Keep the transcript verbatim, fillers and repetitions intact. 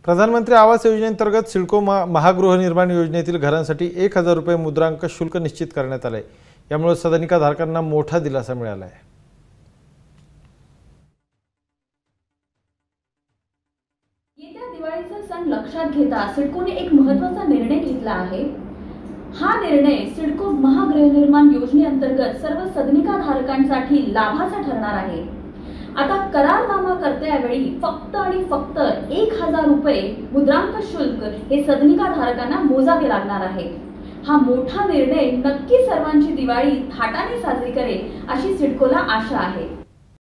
प्रधानमंत्री आवास योजनेअंतर्गत सिडको महागृहनिर्माण योजनेतील घरांसाठी एक हजार रुपये मुद्रांक शुल्क निश्चित करण्यात आले। यामुळे सदनिकाधारकांना मोठा दिलासा मिळाला आहे। येत्या दिवाळीचा सण लक्षात घेता सिडकोने एक महत्त्वाचा निर्णय घेतला आहे। हा निर्णय सिडको महागृहनिर्माण योजनेअंतर्गत सर्व सदनिकाधारकांसाठी लाभाचा ठरणार आहे। आता करारनामा करतेवेळी फक्त आणि फक्त एक हजार रुपये मुद्रांक शुल्क हे सदनिकाधारकांना मोजावे लागणार आहे। हा मोठा निर्णय नक्की सर्वांची दिवाळी थाटाने साजरी करेल अशी सिडकोला आशा आहे।